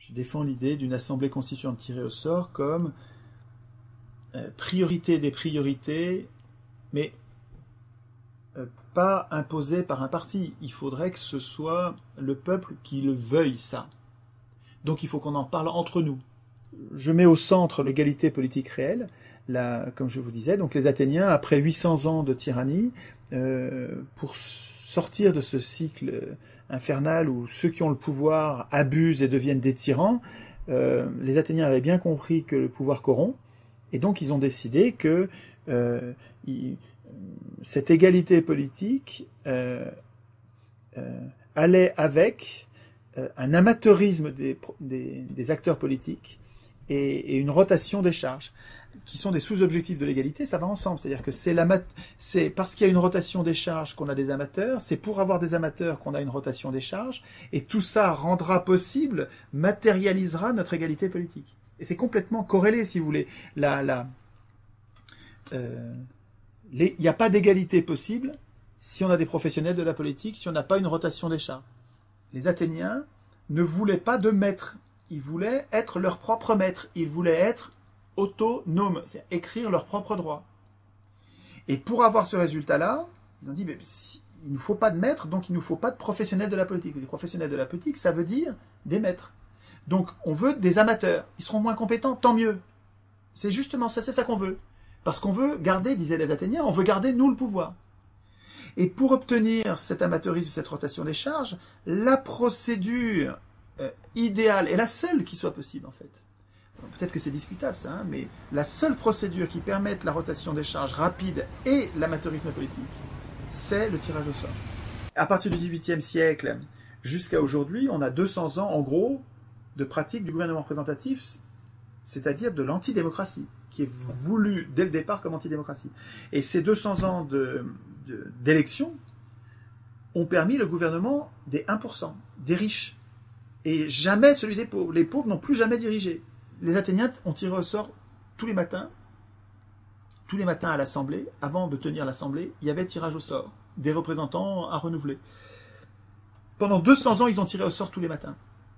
Je défends l'idée d'une assemblée constituante tirée au sort comme priorité des priorités, mais pas imposée par un parti. Il faudrait que ce soit le peuple qui le veuille, ça. Donc il faut qu'on en parle entre nous. Je mets au centre l'égalité politique réelle, comme je vous disais, donc les Athéniens, après 800 ans de tyrannie, pour sortir de ce cycle infernal où ceux qui ont le pouvoir abusent et deviennent des tyrans, les Athéniens avaient bien compris que le pouvoir corrompt, et donc ils ont décidé que cette égalité politique allait avec un amateurisme des acteurs politiques et une rotation des charges, qui sont des sous-objectifs de l'égalité. Ça va ensemble, c'est-à-dire que c'est parce qu'il y a une rotation des charges qu'on a des amateurs, c'est pour avoir des amateurs qu'on a une rotation des charges, et tout ça rendra possible, matérialisera notre égalité politique. Et c'est complètement corrélé, si vous voulez. Il n'y a pas d'égalité possible si on a des professionnels de la politique, si on n'a pas une rotation des charges. Les Athéniens ne voulaient pas de maître, ils voulaient être leur propre maître, ils voulaient être autonomes, c'est-à-dire écrire leurs propres droits. Et pour avoir ce résultat-là, ils ont dit, mais il ne nous faut pas de maître, donc il ne nous faut pas de professionnels de la politique. Les professionnels de la politique, ça veut dire des maîtres. Donc on veut des amateurs, ils seront moins compétents, tant mieux. C'est justement ça, c'est ça qu'on veut. Parce qu'on veut garder, disaient les Athéniens, on veut garder nous le pouvoir. Et pour obtenir cet amateurisme, cette rotation des charges, la procédure idéale, et la seule qui soit possible en fait, peut-être que c'est discutable ça, hein, mais la seule procédure qui permette la rotation des charges rapide et l'amateurisme politique, c'est le tirage au sort. À partir du XVIIIe siècle jusqu'à aujourd'hui, on a 200 ans en gros de pratique du gouvernement représentatif, c'est-à-dire de l'antidémocratie, qui est voulu dès le départ comme antidémocratie. Et ces 200 ans d'élections ont permis le gouvernement des 1%, des riches, et jamais celui des pauvres. Les pauvres n'ont plus jamais dirigé. Les Athéniens ont tiré au sort tous les matins à l'Assemblée. Avant de tenir l'Assemblée, il y avait tirage au sort, des représentants à renouveler. Pendant 200 ans, ils ont tiré au sort tous les matins.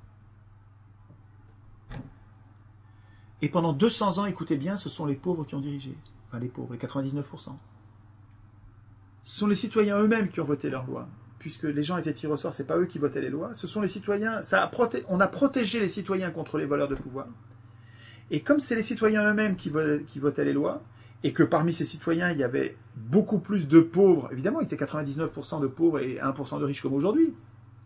Et pendant 200 ans, écoutez bien, ce sont les pauvres qui ont dirigé. Enfin, les pauvres, les 99%. Ce sont les citoyens eux-mêmes qui ont voté leurs lois. Puisque les gens étaient tirés au sort, c'est pas eux qui votaient les lois. Ce sont les citoyens. On a protégé les citoyens contre les voleurs de pouvoir. Et comme c'est les citoyens eux-mêmes qui votaient les lois, et que parmi ces citoyens, il y avait beaucoup plus de pauvres, évidemment, ils étaient 99% de pauvres et 1% de riches comme aujourd'hui,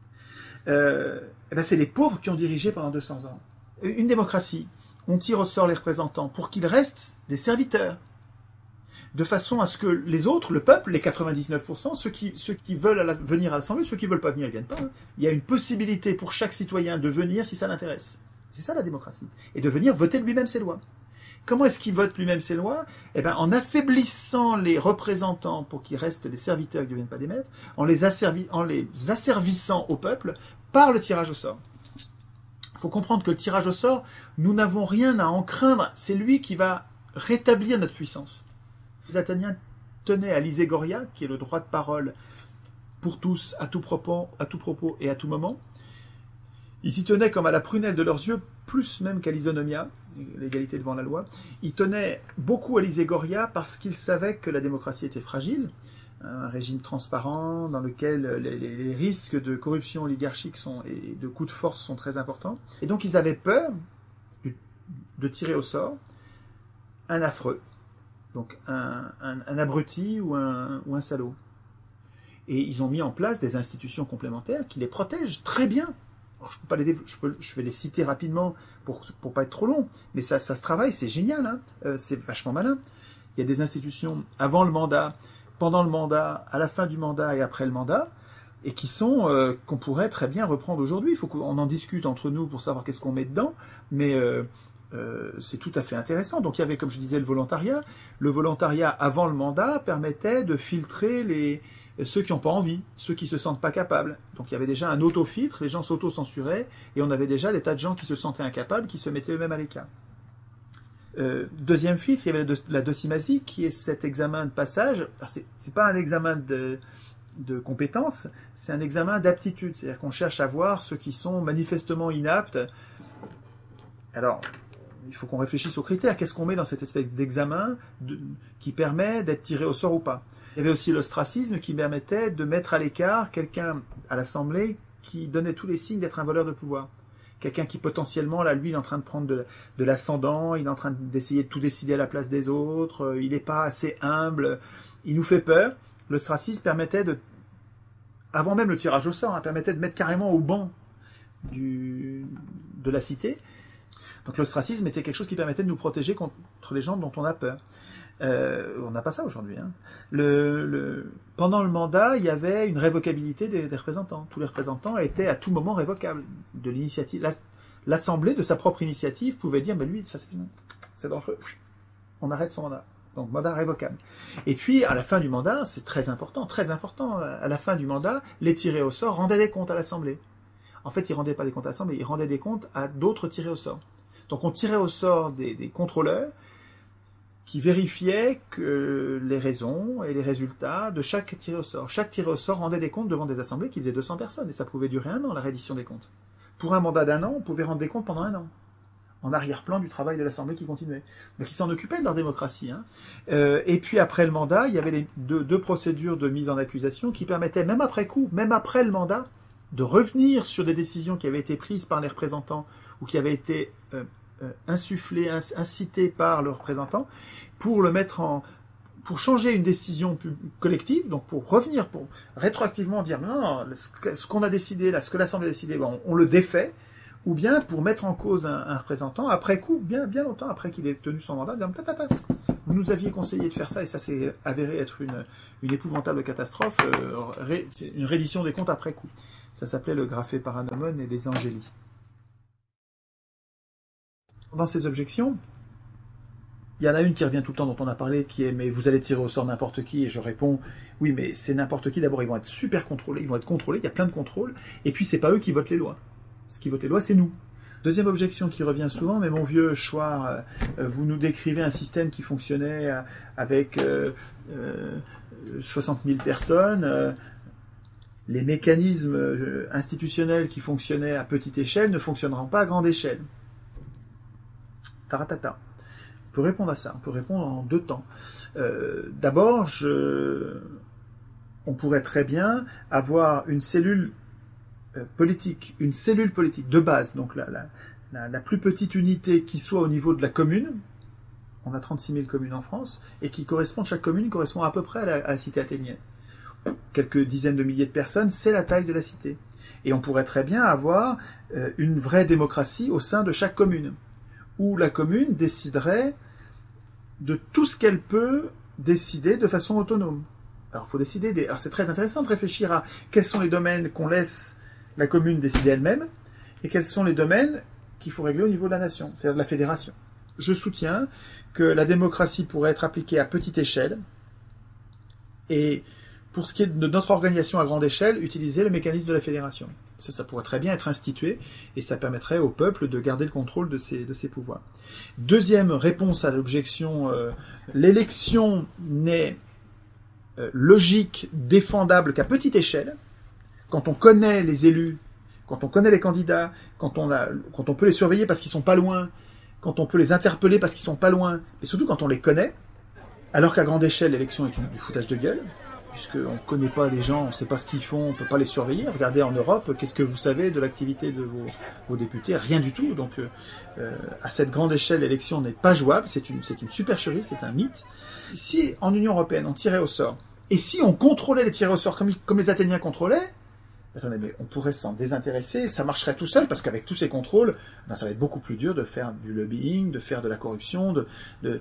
c'est les pauvres qui ont dirigé pendant 200 ans. Une démocratie, on tire au sort les représentants pour qu'ils restent des serviteurs, de façon à ce que les autres, le peuple, les 99%, ceux qui veulent venir à l'Assemblée, ceux qui ne veulent pas venir, ils ne viennent pas. Hein. Il y a une possibilité pour chaque citoyen de venir si ça l'intéresse. C'est ça la démocratie. Et de venir voter lui-même ses lois. Comment est-ce qu'il vote lui-même ses lois? En affaiblissant les représentants pour qu'ils restent des serviteurs et ne deviennent pas des maîtres, en les asservissant au peuple par le tirage au sort. Il faut comprendre que le tirage au sort, nous n'avons rien à en craindre. C'est lui qui va rétablir notre puissance. Les Athéniens tenaient à l'iségoria, qui est le droit de parole pour tous, à tout propos et à tout moment. Ils s'y tenaient comme à la prunelle de leurs yeux, plus même qu'à l'isonomia, l'égalité devant la loi. Ils tenaient beaucoup à l'iségoria parce qu'ils savaient que la démocratie était fragile, un régime transparent dans lequel les risques de corruption oligarchique et de coups de force sont très importants. Et donc ils avaient peur de tirer au sort un affreux, donc un abruti ou un salaud. Et ils ont mis en place des institutions complémentaires qui les protègent très bien. Alors, je vais les citer rapidement pour pas être trop long, mais ça se travaille, c'est génial, hein, c'est vachement malin. Il y a des institutions avant le mandat, pendant le mandat, à la fin du mandat et après le mandat, et qui sont qu'on pourrait très bien reprendre aujourd'hui. Il faut qu'on en discute entre nous pour savoir qu'est-ce qu'on met dedans, mais c'est tout à fait intéressant. Donc il y avait, comme je disais, le volontariat. Le volontariat avant le mandat permettait de filtrer ceux qui n'ont pas envie, ceux qui ne se sentent pas capables. Donc il y avait déjà un auto-filtre, les gens s'auto-censuraient, et on avait déjà des tas de gens qui se sentaient incapables, qui se mettaient eux-mêmes à l'écart. Deuxième filtre, il y avait la docimasie, qui est cet examen de passage. C'est pas un examen de compétences, c'est un examen d'aptitude. C'est-à-dire qu'on cherche à voir ceux qui sont manifestement inaptes Alors, il faut qu'on réfléchisse aux critères. Qu'est-ce qu'on met dans cette espèce d'examen qui permet d'être tiré au sort ou pas? Il y avait aussi l'ostracisme qui permettait de mettre à l'écart quelqu'un à l'Assemblée qui donnait tous les signes d'être un voleur de pouvoir. Quelqu'un qui potentiellement, là, lui, il est en train de prendre de l'ascendant, il est en train d'essayer de tout décider à la place des autres, il n'est pas assez humble, il nous fait peur. L'ostracisme permettait avant même le tirage au sort, permettait de mettre carrément au banc de la cité. Donc l'ostracisme était quelque chose qui permettait de nous protéger contre les gens dont on a peur. On n'a pas ça aujourd'hui. Pendant le mandat, il y avait une révocabilité des représentants. Tous les représentants étaient à tout moment révocables de l'initiative. L'Assemblée, de sa propre initiative, pouvait dire, lui, ça c'est dangereux. On arrête son mandat. Donc mandat révocable. Et puis, à la fin du mandat, c'est très important, à la fin du mandat, les tirés au sort rendaient des comptes à l'Assemblée. En fait, ils rendaient pas des comptes à l'Assemblée, ils rendaient des comptes à d'autres tirés au sort. Donc on tirait au sort des contrôleurs qui vérifiait que les raisons et les résultats de chaque tiré au sort. Chaque tiré au sort rendait des comptes devant des assemblées qui faisaient 200 personnes, et ça pouvait durer 1 an, la reddition des comptes. Pour un mandat d'1 an, on pouvait rendre des comptes pendant 1 an, en arrière-plan du travail de l'Assemblée qui continuait. Donc ils s'en occupaient de leur démocratie. Et puis après le mandat, il y avait deux procédures de mise en accusation qui permettaient, même après coup, même après le mandat, de revenir sur des décisions qui avaient été prises par les représentants ou qui avaient été insufflé, incité par le représentant, pour pour changer une décision collective, donc pour revenir, pour rétroactivement dire non, ce qu'on a décidé là, ce que l'Assemblée a décidé, on le défait, ou bien pour mettre en cause un représentant après coup, bien longtemps après qu'il ait tenu son mandat, dire vous nous aviez conseillé de faire ça et ça s'est avéré être une épouvantable catastrophe, c'est une reddition des comptes après coup. Ça s'appelait le graphé paranomon et les angélies. Dans ces objections, il y en a une qui revient tout le temps, dont on a parlé, qui est « mais vous allez tirer au sort n'importe qui » et je réponds « oui, mais c'est n'importe qui, d'abord ils vont être super contrôlés, ils vont être contrôlés, il y a plein de contrôles, et puis c'est pas eux qui votent les lois. Ce qui vote les lois, c'est nous. » Deuxième objection qui revient souvent « mais mon vieux Chouard, vous nous décrivez un système qui fonctionnait avec 60 000 personnes, les mécanismes institutionnels qui fonctionnaient à petite échelle ne fonctionneront pas à grande échelle. » Taratata. On peut répondre à ça, on peut répondre en 2 temps. D'abord, on pourrait très bien avoir une cellule politique de base, donc la plus petite unité qui soit au niveau de la commune. On a 36 000 communes en France, et chaque commune correspond à peu près à la cité athénienne. Quelques dizaines de milliers de personnes, c'est la taille de la cité. Et on pourrait très bien avoir une vraie démocratie au sein de chaque commune, où la commune déciderait de tout ce qu'elle peut décider de façon autonome. Alors, il faut décider Alors, c'est très intéressant de réfléchir à quels sont les domaines qu'on laisse la commune décider elle-même, et quels sont les domaines qu'il faut régler au niveau de la nation, c'est-à-dire de la fédération. Je soutiens que la démocratie pourrait être appliquée à petite échelle, et pour ce qui est de notre organisation à grande échelle, utiliser le mécanisme de la fédération. Ça pourrait très bien être institué, et ça permettrait au peuple de garder le contrôle de ses pouvoirs. Deuxième réponse à l'objection, l'élection n'est logique, défendable qu'à petite échelle, quand on connaît les élus, quand on connaît les candidats, quand on peut les surveiller parce qu'ils sont pas loin, quand on peut les interpeller parce qu'ils sont pas loin, et surtout quand on les connaît, alors qu'à grande échelle, l'élection est du foutage de gueule, puisqu'on ne connaît pas les gens, on ne sait pas ce qu'ils font, on ne peut pas les surveiller. Regardez en Europe, qu'est-ce que vous savez de l'activité de vos députés? Rien du tout. Donc, à cette grande échelle, l'élection n'est pas jouable, c'est une supercherie, c'est un mythe. Si, en Union Européenne, on tirait au sort, et si on contrôlait les tirés au sort comme les Athéniens contrôlaient, attendez, mais on pourrait s'en désintéresser, ça marcherait tout seul, parce qu'avec tous ces contrôles, ça va être beaucoup plus dur de faire du lobbying, de faire de la corruption, de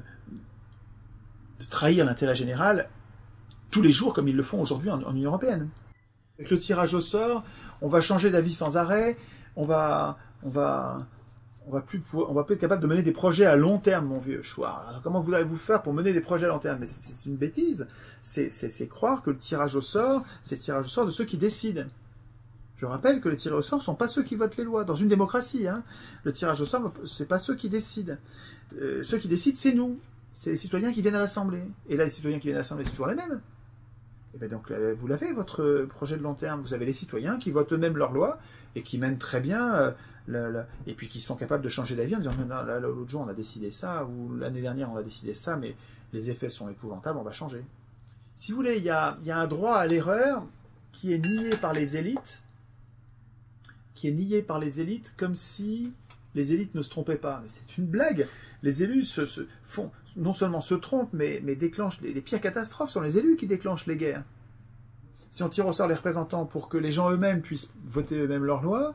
trahir l'intérêt général tous les jours comme ils le font aujourd'hui en Union Européenne. Avec le tirage au sort, on va changer d'avis sans arrêt, on va plus être capable de mener des projets à long terme, mon vieux Chouard. Alors comment voulez-vous faire pour mener des projets à long terme? Mais c'est une bêtise. C'est croire que le tirage au sort, c'est le tirage au sort de ceux qui décident. Je rappelle que les tirés au sort ne sont pas ceux qui votent les lois. Dans une démocratie, le tirage au sort, c'est pas ceux qui décident. Ceux qui décident, c'est nous. C'est les citoyens qui viennent à l'Assemblée. Et là, les citoyens qui viennent à l'Assemblée, c'est toujours les mêmes. Et bien donc vous l'avez, votre projet de long terme. Vous avez les citoyens qui votent eux-mêmes leurs lois et qui mènent très bien, et puis qui sont capables de changer d'avis en disant l'autre jour on a décidé ça, ou l'année dernière on a décidé ça, mais les effets sont épouvantables, on va changer. Si vous voulez, il y a un droit à l'erreur qui est nié par les élites, comme si les élites ne se trompaient pas. Mais c'est une blague. Les élus font, non seulement se trompent, mais déclenchent les pires catastrophes. Ce sont les élus qui déclenchent les guerres. Si on tire au sort les représentants pour que les gens eux-mêmes puissent voter eux-mêmes leurs lois,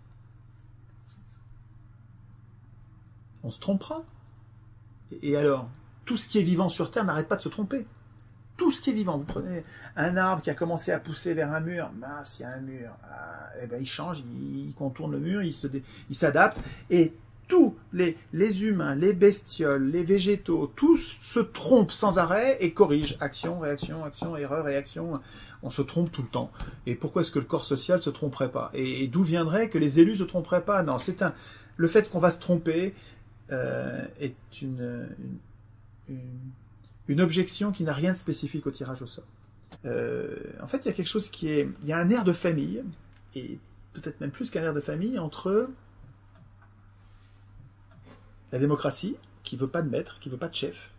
on se trompera. Et alors, tout ce qui est vivant sur Terre n'arrête pas de se tromper. Tout ce qui est vivant. Vous prenez un arbre qui a commencé à pousser vers un mur, mince, il y a un mur, eh ben, il change, il contourne le mur, il s'adapte, et tous les humains, les bestioles, les végétaux, tous se trompent sans arrêt et corrigent. Action, réaction, erreur, réaction. On se trompe tout le temps. Et pourquoi est-ce que le corps social se tromperait pas? Et d'où viendrait que les élus se tromperaient pas? Non, le fait qu'on va se tromper est une objection qui n'a rien de spécifique au tirage au sort. En fait, il y a quelque chose il y a un air de famille, et peut-être même plus qu'un air de famille, entre la démocratie, qui veut pas de maître, qui veut pas de chef,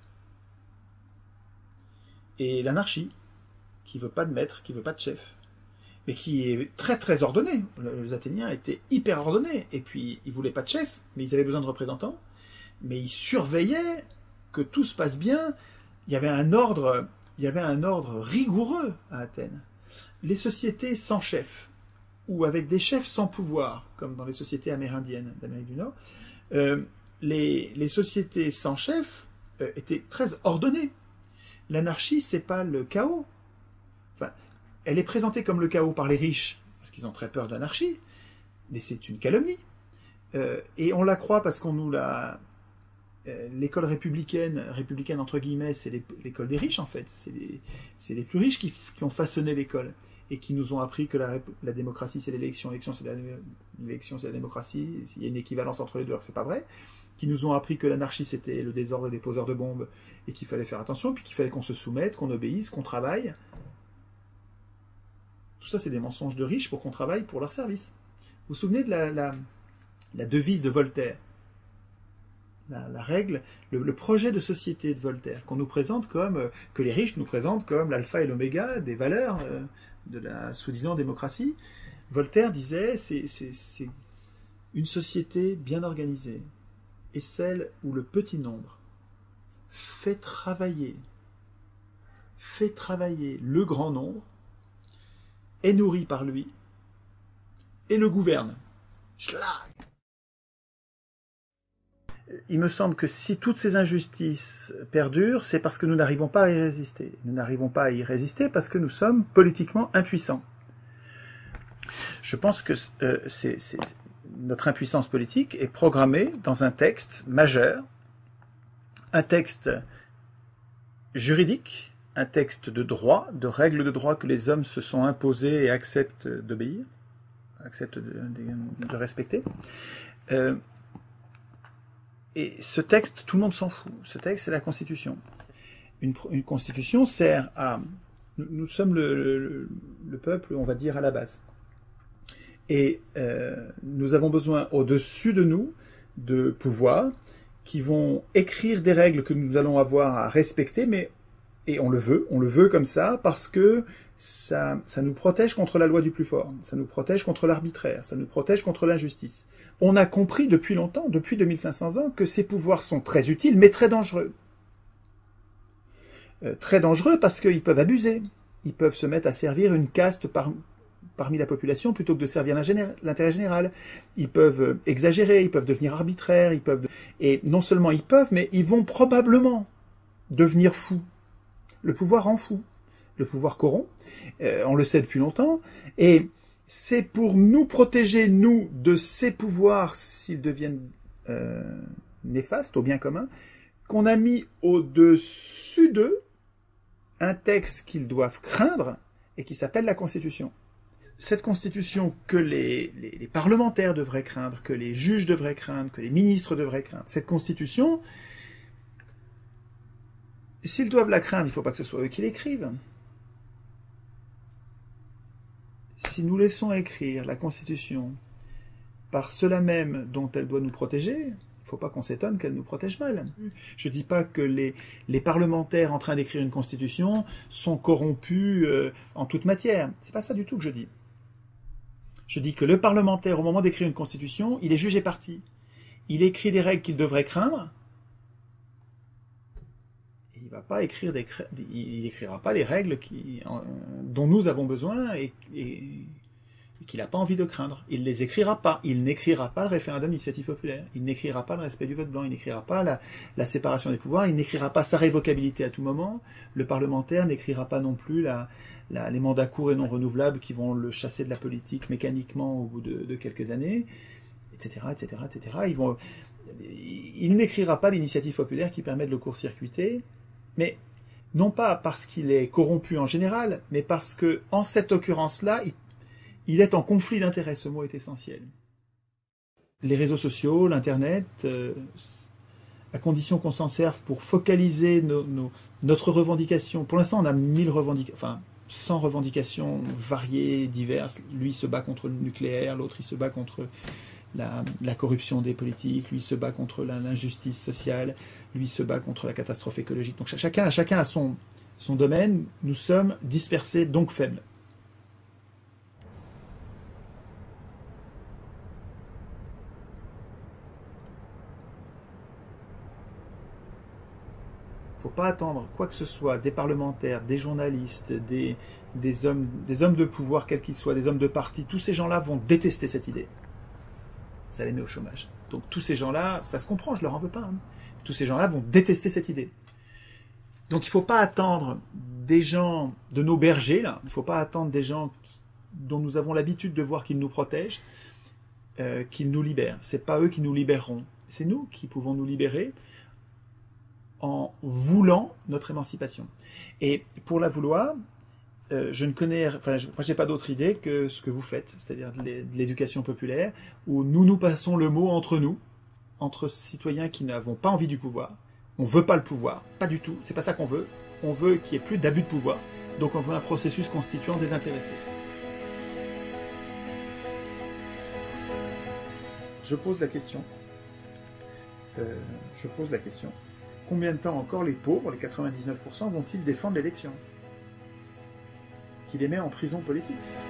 et l'anarchie, qui veut pas de maître, qui veut pas de chef, mais qui est très très ordonnée. Les Athéniens étaient hyper ordonnés, et puis ils voulaient pas de chef, mais ils avaient besoin de représentants, mais ils surveillaient que tout se passe bien. Il y avait un ordre rigoureux à Athènes. Les sociétés sans chef, ou avec des chefs sans pouvoir, comme dans les sociétés amérindiennes d'Amérique du Nord, les sociétés sans chef étaient très ordonnées. L'anarchie, c'est pas le chaos. Enfin, elle est présentée comme le chaos par les riches, parce qu'ils ont très peur de l'anarchie, mais c'est une calomnie. Et on la croit parce qu'on nous l'a... L'école républicaine entre guillemets, c'est l'école des riches en fait. C'est les plus riches qui ont façonné l'école et qui nous ont appris que la démocratie c'est l'élection, l'élection c'est la démocratie. Il y a une équivalence entre les deux, alors c'est pas vrai. Qui nous ont appris que l'anarchie c'était le désordre des poseurs de bombes et qu'il fallait faire attention, puis qu'il fallait qu'on se soumette, qu'on obéisse, qu'on travaille. Tout ça c'est des mensonges de riches pour qu'on travaille pour leur service. Vous vous souvenez de la devise de Voltaire? La règle, le projet de société de Voltaire, qu'on nous présente comme, que les riches nous présentent comme l'alpha et l'oméga des valeurs de la soi-disant démocratie. Voltaire disait, c'est une société bien organisée est celle où le petit nombre fait travailler le grand nombre, est nourri par lui et le gouverne. Schlag. Il me semble que si toutes ces injustices perdurent, c'est parce que nous n'arrivons pas à y résister. Nous n'arrivons pas à y résister parce que nous sommes politiquement impuissants. Je pense que notre impuissance politique est programmée dans un texte majeur, un texte juridique, un texte de droit, de règles de droit que les hommes se sont imposées et acceptent d'obéir, acceptent de respecter. Et ce texte, tout le monde s'en fout. Ce texte, c'est la Constitution. Une Constitution sert à... Nous sommes le peuple, on va dire, à la base. Et nous avons besoin, au-dessus de nous, de pouvoirs qui vont écrire des règles que nous allons avoir à respecter, et on le veut comme ça, parce que ça nous protège contre la loi du plus fort, ça nous protège contre l'arbitraire, ça nous protège contre l'injustice. On a compris depuis longtemps, depuis 2500 ans, que ces pouvoirs sont très utiles, mais très dangereux. Très dangereux parce qu'ils peuvent abuser. Ils peuvent se mettre à servir une caste parmi la population plutôt que de servir l'intérêt général. Ils peuvent exagérer, ils peuvent devenir arbitraires, et non seulement ils peuvent, mais ils vont probablement devenir fous. Le pouvoir rend fou. Le pouvoir corrompt, on le sait depuis longtemps, et c'est pour nous protéger, nous, de ces pouvoirs, s'ils deviennent néfastes au bien commun, qu'on a mis au-dessus d'eux un texte qu'ils doivent craindre, et qui s'appelle la Constitution. Cette Constitution que les parlementaires devraient craindre, que les juges devraient craindre, que les ministres devraient craindre, cette Constitution, s'ils doivent la craindre, il ne faut pas que ce soit eux qui l'écrivent. si nous laissons écrire la Constitution par ceux-là même dont elle doit nous protéger, il ne faut pas qu'on s'étonne qu'elle nous protège mal. Je ne dis pas que les parlementaires en train d'écrire une Constitution sont corrompus en toute matière. C'est pas ça du tout que je dis. Je dis que le parlementaire, au moment d'écrire une Constitution, il est jugé parti. Il écrit des règles qu'il devrait craindre, et il va pas écrire il n'écrira pas les règles dont nous avons besoin et qu'il n'a pas envie de craindre. Il ne les écrira pas. Il n'écrira pas le référendum d'initiative populaire. Il n'écrira pas le respect du vote blanc. Il n'écrira pas la séparation des pouvoirs. Il n'écrira pas sa révocabilité à tout moment. Le parlementaire n'écrira pas non plus les mandats courts et non renouvelables qui vont le chasser de la politique mécaniquement au bout de quelques années, etc., etc., etc. Il n'écrira pas l'initiative populaire qui permet de le court-circuiter, mais non pas parce qu'il est corrompu en général, mais parce que, en cette occurrence-là, il est en conflit d'intérêts. Ce mot est essentiel. Les réseaux sociaux, l'Internet, à condition qu'on s'en serve pour focaliser notre revendication. Pour l'instant, on a 100 revendications variées, diverses. Lui se bat contre le nucléaire, l'autre il se bat contre la corruption des politiques, lui se bat contre l'injustice sociale, lui se bat contre la catastrophe écologique. Donc chacun a son domaine. Nous sommes dispersés, donc faibles. Il ne faut pas attendre quoi que ce soit des parlementaires, des journalistes, des hommes de pouvoir, quels qu'ils soient, des hommes de parti. Tous ces gens-là vont détester cette idée. Ça les met au chômage. Donc tous ces gens-là, ça se comprend, je leur en veux pas. Tous ces gens-là vont détester cette idée. Donc il ne faut pas attendre des gens, de nos bergers, là, il ne faut pas attendre des gens dont nous avons l'habitude de voir qu'ils nous protègent, qu'ils nous libèrent. Ce n'est pas eux qui nous libéreront. C'est nous qui pouvons nous libérer en voulant notre émancipation. Et pour la vouloir, je ne connais, moi j'ai pas d'autre idée que ce que vous faites, c'est-à-dire de l'éducation populaire, où nous passons le mot entre nous, entre citoyens qui n'avons pas envie du pouvoir. On veut pas le pouvoir, pas du tout, c'est pas ça qu'on veut. On veut qu'il n'y ait plus d'abus de pouvoir. Donc on veut un processus constituant désintéressé. Je pose la question. Combien de temps encore les pauvres, les 99%, vont-ils défendre l'élection? Qui les met en prison politique?